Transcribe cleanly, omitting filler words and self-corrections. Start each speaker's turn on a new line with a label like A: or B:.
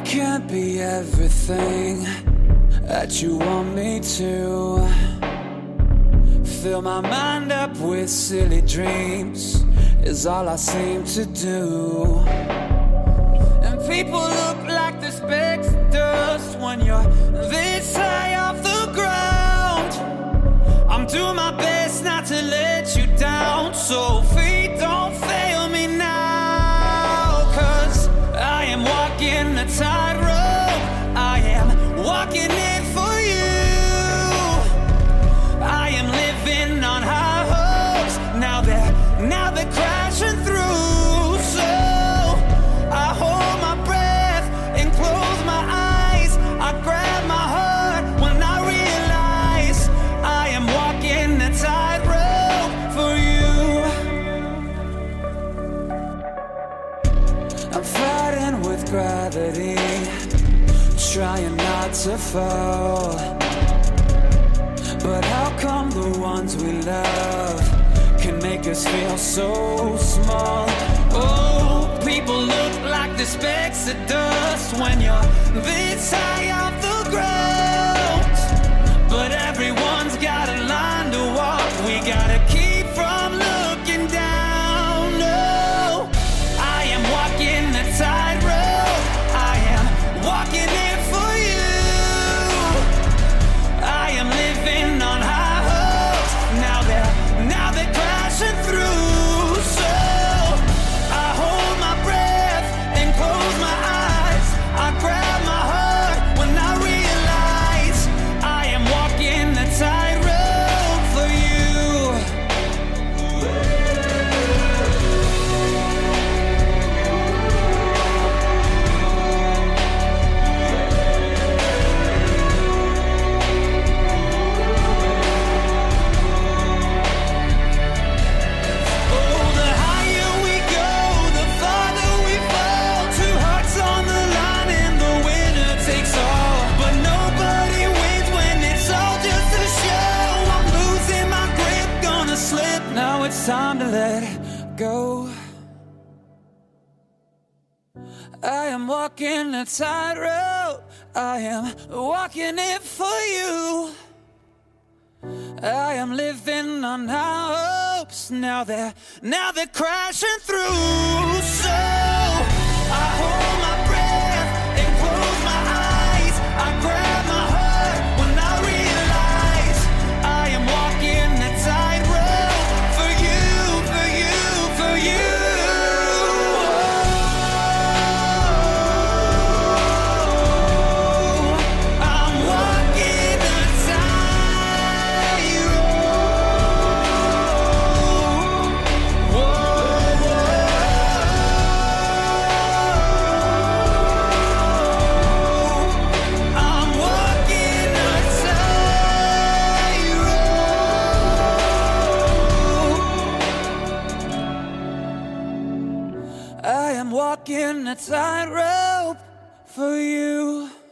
A: can't be everything that you want me to. Fill my mind up with silly dreams is all I seem to do. And people look like the specks of dust when you're this high off the ground. I'm doing my best not to let you down, so feet don't fail me now. 'Cause I am walking the tightrope, I am walking it for you. I am living on high hopes, now they're crashing through. So I hold my breath and close my eyes, I grab my heart when I realize I am walking the tightrope for you. I'm fighting with gravity, trying not to fall. But how come the ones we love can make us feel so small? Oh, people look like the specks of dust when you're this high off the ground. But everyone's got a line to walk, we gotta keep from looking down. No, I am walking the tightrope, I am walking it for you. I am living on high hopes, now they're crashing through. So I hold my breath and close my eyes, I grab my heart when I realize I am walking the tightrope for you. Oh, the higher we go, the farther we fall. Two hearts on the line and the winner takes all. But nobody wins when it's all just a show. I'm losing my grip, gonna slip. Now it's time to let go. I am walking the tightrope, I am walking it for you. I am living on high hopes, now they're crashing through. So I hold my breath and close my eyes, I grab my heart when I realize I am walking the tightrope for you, for you, for you. I'm walking the tightrope. I'm walking the tightrope. I am walking the tightrope for you.